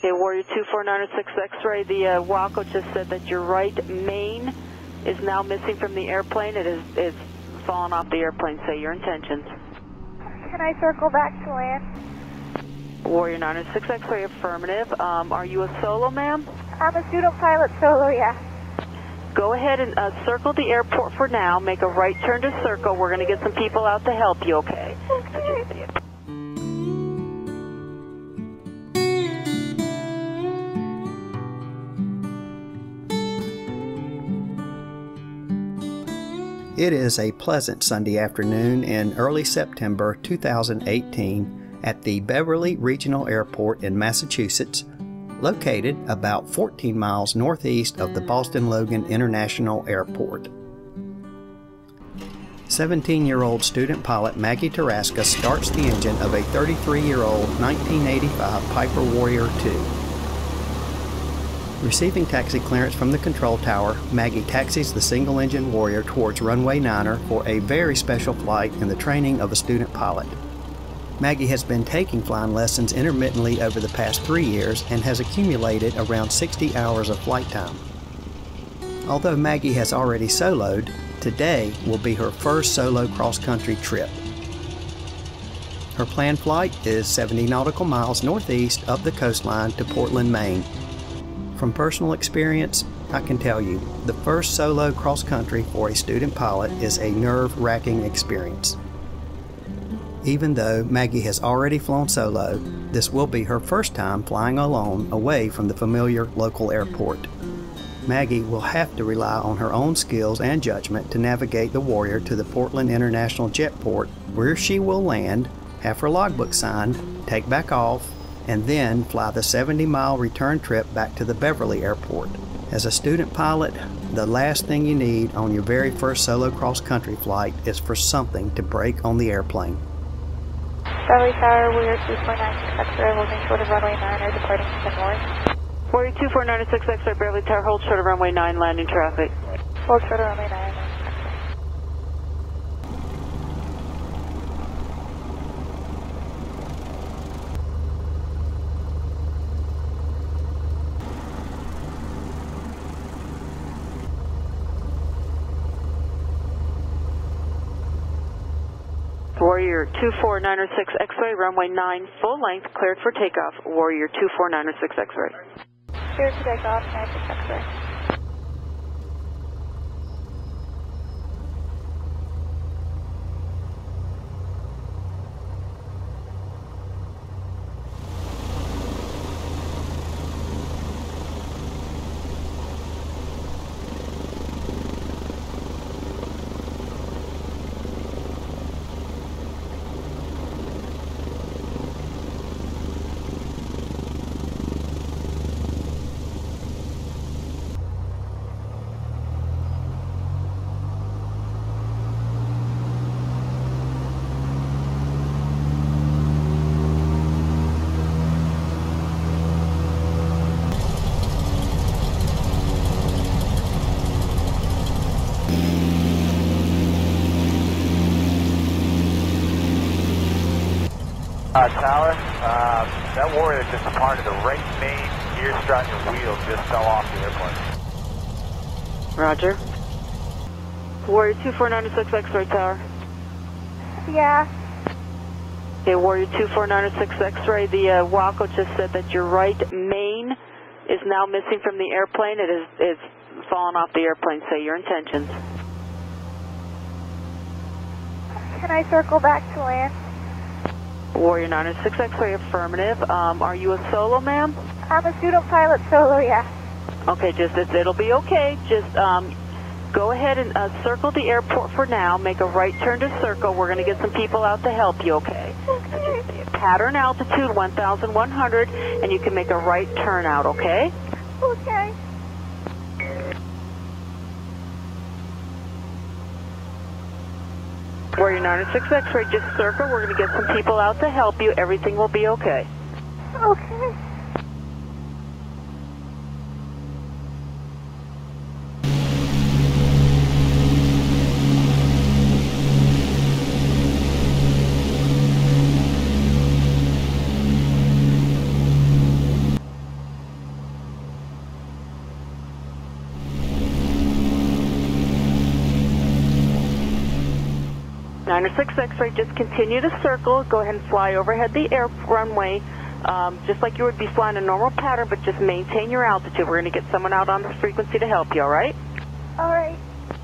Okay, Warrior 2496 X-ray, the Waco just said that your right main is now missing from the airplane. It's fallen off the airplane. Say your intentions. Can I circle back to land? Warrior 906 X-ray, affirmative. Are you a solo, ma'am? I'm a student pilot solo, yeah. Go ahead and circle the airport for now. Make a right turn to circle. We're going to get some people out to help you, okay? Okay. It is a pleasant Sunday afternoon in early September 2018 at the Beverly Regional Airport in Massachusetts, located about 14 miles northeast of the Boston Logan International Airport. 17-year-old student pilot Maggie Taraska starts the engine of a 33-year-old 1985 Piper Warrior II. Receiving taxi clearance from the control tower, Maggie taxis the single-engine Warrior towards runway 9er for a very special flight in the training of a student pilot. Maggie has been taking flying lessons intermittently over the past 3 years and has accumulated around 60 hours of flight time. Although Maggie has already soloed, today will be her first solo cross-country trip. Her planned flight is 70 nautical miles northeast up the coastline to Portland, Maine. From personal experience, I can tell you, the first solo cross-country for a student pilot is a nerve-wracking experience. Even though Maggie has already flown solo, this will be her first time flying alone away from the familiar local airport. Maggie will have to rely on her own skills and judgment to navigate the Warrior to the Portland International Jetport, where she will land, have her logbook signed, take back off, and then fly the 70-mile return trip back to the Beverly Airport. As a student pilot, the last thing you need on your very first solo cross-country flight is for something to break on the airplane. Beverly Tower, Warrior 2496 X-ray, holding short of runway 9, departing to the north. Warrior 2496 X-ray, Beverly Tower, hold short of runway 9, landing traffic. Hold short of runway 9. Warrior 2496 X-ray, runway 9, full length, cleared for takeoff. Warrior 2496 X-ray. Cleared to takeoff, 96 X-ray. Tower, that Warrior just departed. The right main gear strut and wheel just fell off the airplane. Roger. Warrior 2496 X-ray tower. Yeah. Okay, Warrior 2496 X-ray, the Waco just said that your right main is now missing from the airplane. It's fallen off the airplane. Say your intentions. Can I circle back to land? Warrior 906 X-ray, affirmative. Are you a solo, ma'am? I'm a student pilot solo, yeah. Okay, it'll be okay. Just go ahead and circle the airport for now. Make a right turn to circle. We're going to get some people out to help you, okay? Okay. Pattern altitude 1,100, and you can make a right turn out, okay? Okay. Warrior 906 X-ray, just circle. We're going to get some people out to help you. Everything will be okay. Okay. 906 X-ray, just continue to circle. Go ahead and fly overhead the runway, just like you would be flying a normal pattern, but just maintain your altitude. We're going to get someone out on the frequency to help you, all right? All right.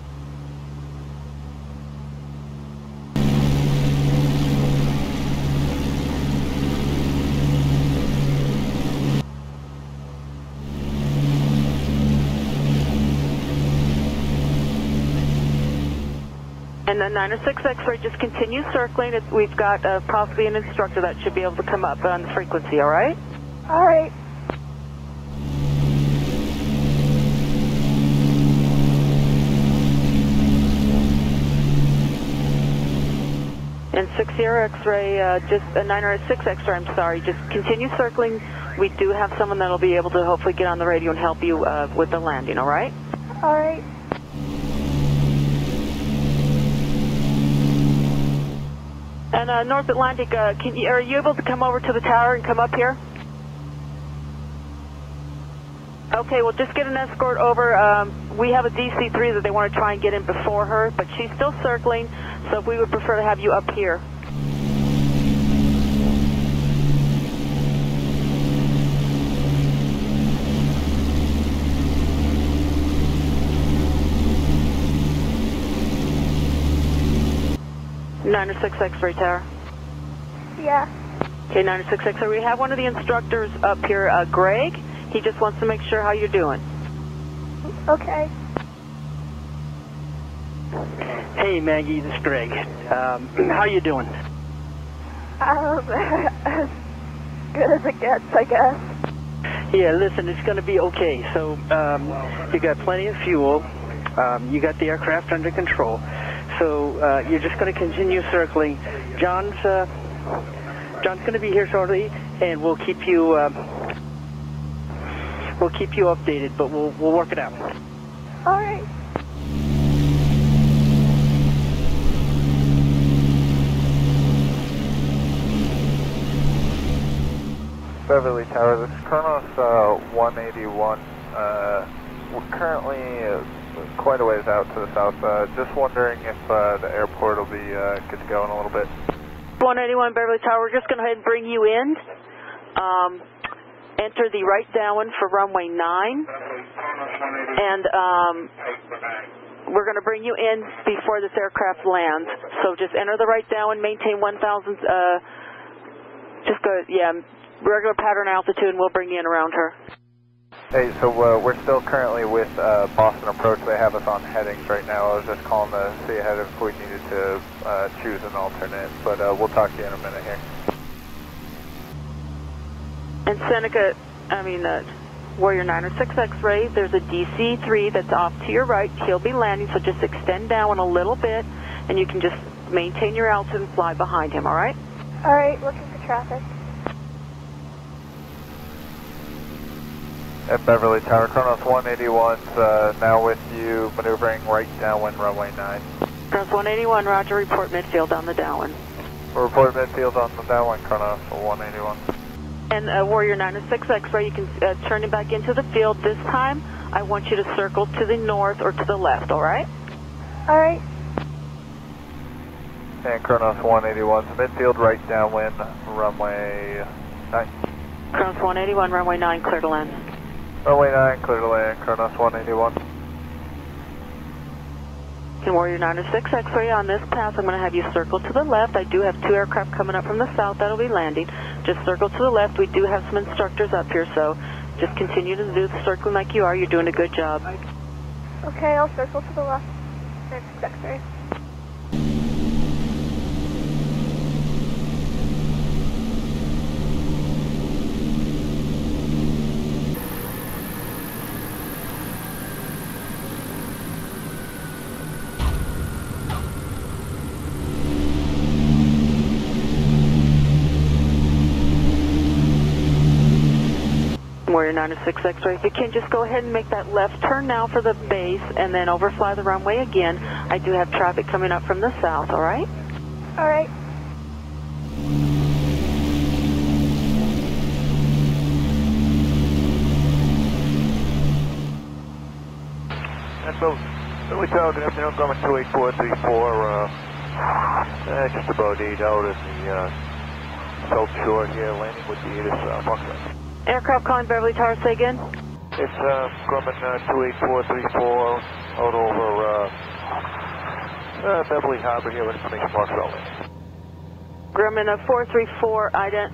And the 906 X-ray, just continue circling. We've got possibly an instructor that should be able to come up on the frequency, all right? All right. And 6 Sierra X-ray, just 906 X-ray, I'm sorry, just continue circling. We do have someone that will be able to hopefully get on the radio and help you with the landing, all right? All right. And North Atlantic, are you able to come over to the tower and come up here? Okay, well, just get an escort over. We have a DC-3 that they want to try and get in before her, but she's still circling, so we would prefer to have you up here. Nine or 6 X-ray tower. Yeah. Okay, 906 X-ray. We have one of the instructors up here, Greg. He just wants to make sure how you're doing. Okay. Hey, Maggie, this is Greg. How you doing? As good as it gets, I guess. Yeah, listen, it's going to be okay. So, you got plenty of fuel. You got the aircraft under control. So, you're just going to continue circling. John's going to be here shortly, and we'll keep you updated, but we'll work it out. All right. Beverly Tower, this is Kronos 181. We're currently quite a ways out to the south. Just wondering if the airport will be good to go in a little bit. 181 Beverly Tower, we're just going to go ahead and bring you in. Enter the right downwind for runway 9. And we're going to bring you in before this aircraft lands. So just enter the right downwind, maintain 1,000, just go, yeah, regular pattern altitude, and we'll bring you in around her. Hey, so we're still currently with Boston Approach. They have us on headings right now. I was just calling to see ahead if we needed to choose an alternate, but we'll talk to you in a minute here. And Seneca, Warrior 906 X-ray, there's a DC-3 that's off to your right. He'll be landing, so just extend down a little bit, and you can just maintain your altitude and fly behind him, all right? All right, looking for traffic. At Beverly Tower, Kronos 181's now with you, maneuvering right downwind runway 9. Kronos 181, roger, report midfield on the downwind. We'll report midfield on the downwind, Kronos 181. And Warrior 906 X-ray, you can turn it back into the field. This time, I want you to circle to the north or to the left, all right? All right. And Kronos 181's midfield right downwind, runway 9. Kronos 181, runway 9, clear to land. Runway 9, clear to land, Kronos 181. And Warrior 906 X-ray, on this pass, I'm going to have you circle to the left. I do have 2 aircraft coming up from the south that'll be landing. Just circle to the left. We do have some instructors up here, so just continue to do the circling like you are. You're doing a good job. Okay, I'll circle to the left. Next X-ray. Warrior 906 X-ray, if you can just go ahead and make that left turn now for the base and then overfly the runway again. I do have traffic coming up from the south, all right? All right. And so, Beverly Tower, good afternoon, Grumman 28434, Just about 8 out in the South Shore here, landing with the ATIS Buckland. Aircraft calling Beverly Tower, say again. It's Grumman 28434 out over Beverly Harbor here with information box out landing. Grumman 434, ident.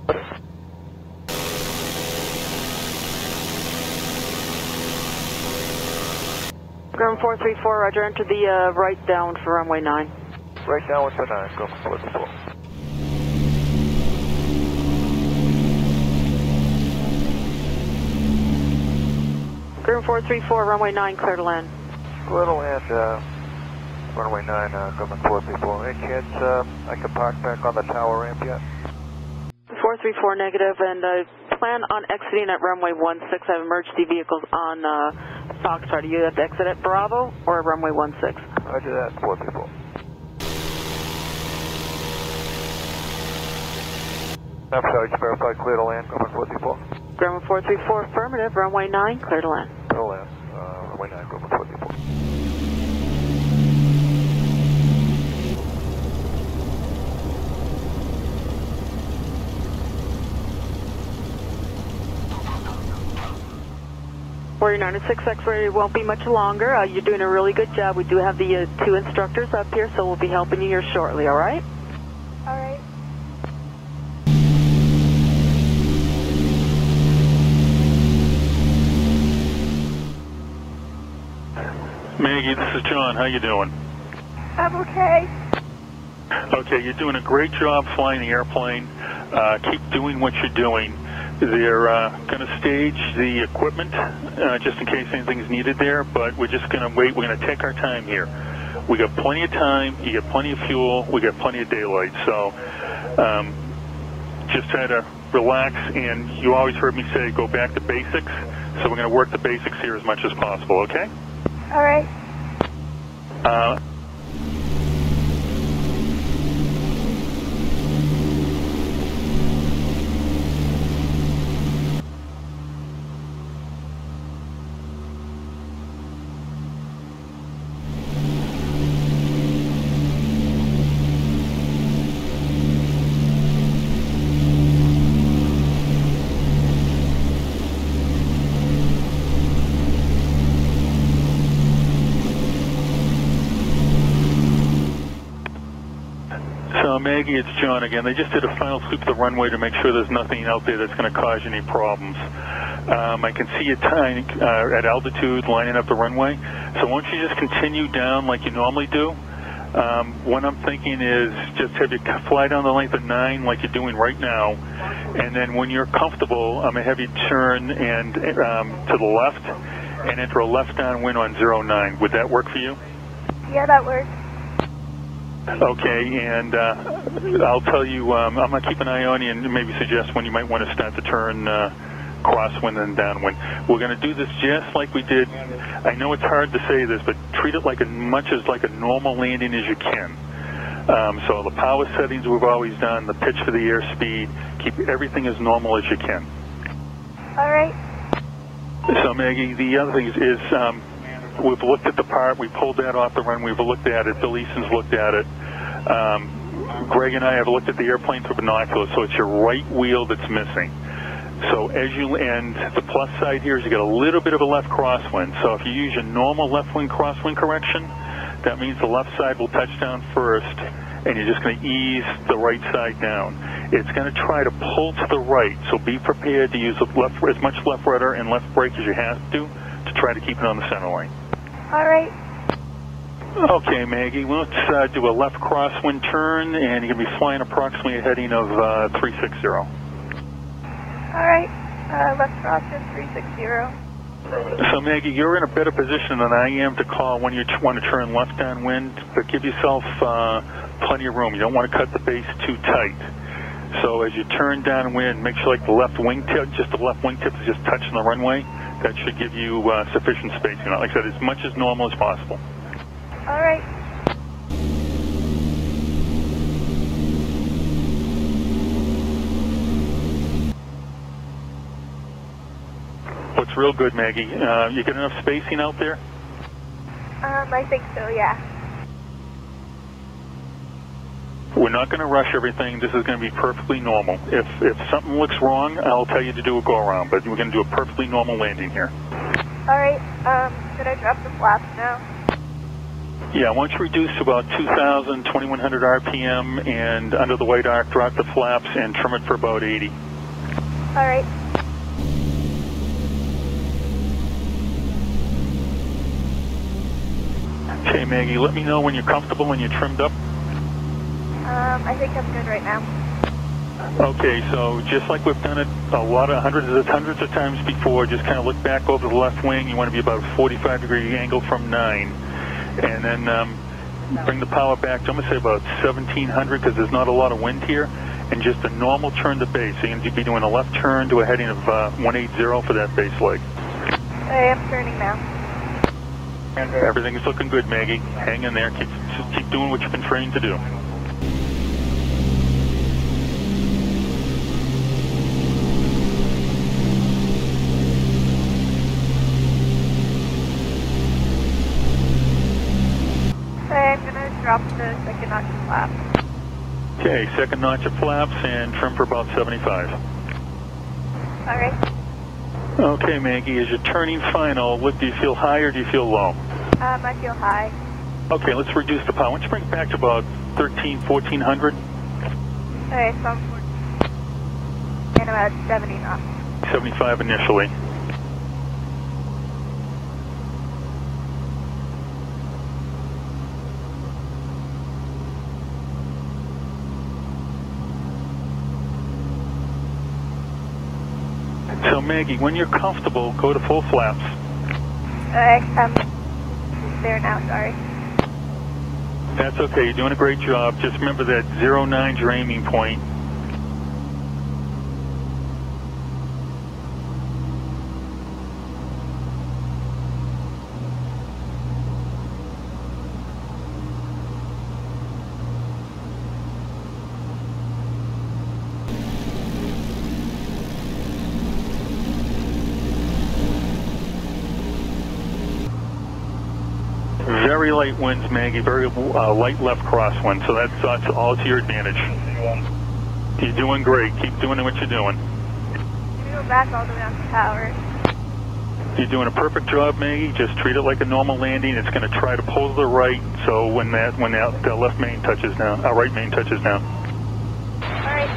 Grumman 434, roger, enter the right down for runway 9. Right down with the 9, Grumman 434. Grumman 434, runway 9, clear to land. Clear to land, runway 9, Grumman 434. Any chance I can park back on the tower ramp yet? 434 negative, and plan on exiting at runway 16. I have emergency vehicles on Foxtrot. Do you have to exit at Bravo or runway 16? Roger that, 434. I'm sorry, just verify clear to land, Grumman 434. Grumman 434, affirmative, runway 9, clear to land. Clear to land, runway 9, Grumman 434. Warrior 96 X-ray won't be much longer. You're doing a really good job. We do have the 2 instructors up here, so we'll be helping you here shortly, all right? All right. Maggie, this is John. How you doing? I'm okay. Okay, you're doing a great job flying the airplane. Keep doing what you're doing. They're going to stage the equipment just in case anything's needed there, but we're just going to wait. We're going to take our time here. We got plenty of time. You got plenty of fuel. We got plenty of daylight. So just try to relax. And you always heard me say go back to basics. So we're going to work the basics here as much as possible, okay? All right. Maggie, it's John again. They just did a final sweep of the runway to make sure there's nothing out there that's going to cause any problems. I can see you at altitude lining up the runway. So why don't you just continue down like you normally do? What I'm thinking is just have you fly down the length of 9 like you're doing right now. And then when you're comfortable, I'm going to have you turn and to the left and enter a left downwind on 09. Would that work for you? Yeah, that works. Okay, and I'll tell you, I'm going to keep an eye on you and maybe suggest when you might want to start to turn crosswind and downwind. We're going to do this just like we did. I know it's hard to say this, but treat it like as much as like a normal landing as you can. So the power settings we've always done, the pitch for the airspeed, keep everything as normal as you can. All right. So Maggie, the other thing is we've looked at the part, we pulled that off the runway, we've looked at it, Bill Easton's looked at it. Greg and I have looked at the airplane through binoculars, so it's your right wheel that's missing. So as you, and the plus side here is you get a little bit of a left crosswind. So if you use your normal left wing crosswind correction, that means the left side will touch down first, and you're just going to ease the right side down. It's going to try to pull to the right, so be prepared to use as much left rudder and left brake as you have to try to keep it on the center line. All right. Okay, Maggie, let's do a left crosswind turn, and you're going to be flying approximately a heading of 360. All right. Left crosswind 360. So, Maggie, you're in a better position than I am to call when you want to turn left downwind, but give yourself plenty of room. You don't want to cut the base too tight. So as you turn downwind, make sure like the left wingtip, just the left wingtip is just touching the runway. That should give you sufficient space. You know, like I said, as much as normal as possible. All right. Looks real good, Maggie. You get enough spacing out there? I think so, yeah. We're not going to rush everything. This is going to be perfectly normal. If something looks wrong, I'll tell you to do a go-around, but we're going to do a perfectly normal landing here. All right, should I drop the flaps now? Yeah, once you reduce to about 2,000, 2,100 RPM, and under the white arc, drop the flaps and trim it for about 80. All right. Okay, Maggie, let me know when you're comfortable and you're trimmed up. I think I'm good right now. Okay, so just like we've done it hundreds of times before, just kind of look back over the left wing. You want to be about a 45-degree angle from 9. And then bring the power back to, I'm going to say about 1,700 because there's not a lot of wind here. And just a normal turn to base. So you're going to be doing a left turn to a heading of 180 for that base leg. I am turning now. Everything's looking good, Maggie. Hang in there. Keep doing what you've been trained to do. I'm going to drop the second notch of flaps. Okay, second notch of flaps and trim for about 75. All right. Okay, Maggie, as you're turning final, do you feel high or do you feel low? I feel high. Okay, let's reduce the power. Why don't you bring it back to about 1,400? Okay, so I'm and about 70 knots. 75 initially. So Maggie, when you're comfortable, go to full flaps. I'm there now, sorry. That's okay, you're doing a great job. Just remember that 09's your aiming point. Very light winds, Maggie, very light left crosswind, so that's all to your advantage. You're doing great. Keep doing what you're doing. Can we go back all the way on the tower? You're doing a perfect job, Maggie. Just treat it like a normal landing. It's going to try to pull to the right, so when the left main touches down, right main touches down. All right.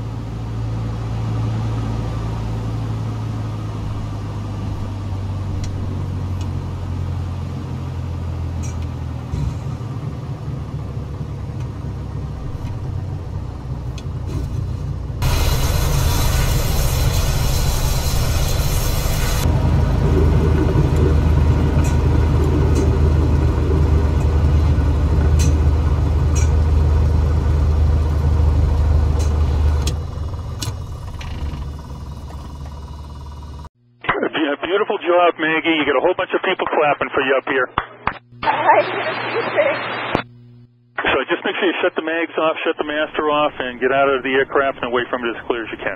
Beautiful job, Maggie. You got a whole bunch of people clapping for you up here. So just make sure you shut the mags off, shut the master off, and get out of the aircraft and away from it as clear as you can.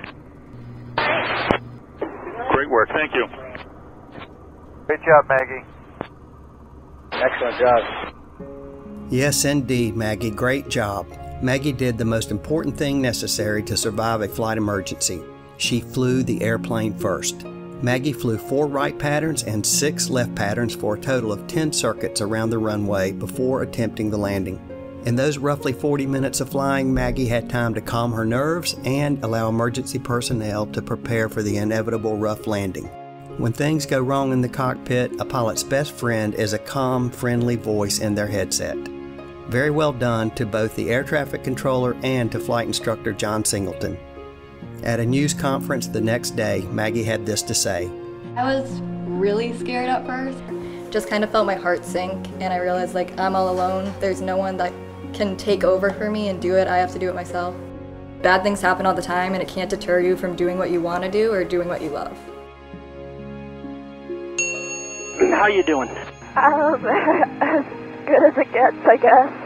Great work. Thank you. Great job, Maggie. Excellent job. Yes, indeed, Maggie. Great job. Maggie did the most important thing necessary to survive a flight emergency. She flew the airplane first. Maggie flew 4 right patterns and 6 left patterns for a total of 10 circuits around the runway before attempting the landing. In those roughly 40 minutes of flying, Maggie had time to calm her nerves and allow emergency personnel to prepare for the inevitable rough landing. When things go wrong in the cockpit, a pilot's best friend is a calm, friendly voice in their headset. Very well done to both the air traffic controller and to flight instructor John Singleton. At a news conference the next day, Maggie had this to say. I was really scared at first. Just kind of felt my heart sink, and I realized I'm all alone. There's no one that can take over for me and do it. I have to do it myself. Bad things happen all the time, and it can't deter you from doing what you want to do or doing what you love. How you doing? As good as it gets, I guess.